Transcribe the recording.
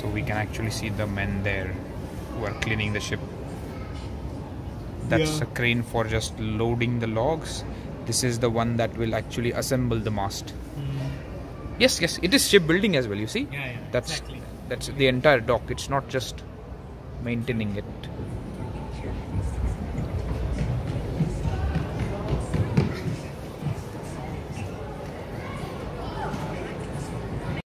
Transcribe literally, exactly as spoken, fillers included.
So we can actually see the men there who are cleaning the ship. That's Yeah. a crane for just loading the logs. This is the one that will actually assemble the mast. Mm. Yes, yes, it is shipbuilding as well, you see. Yeah, yeah, That's exactly. that's the entire dock. It's not just maintaining it.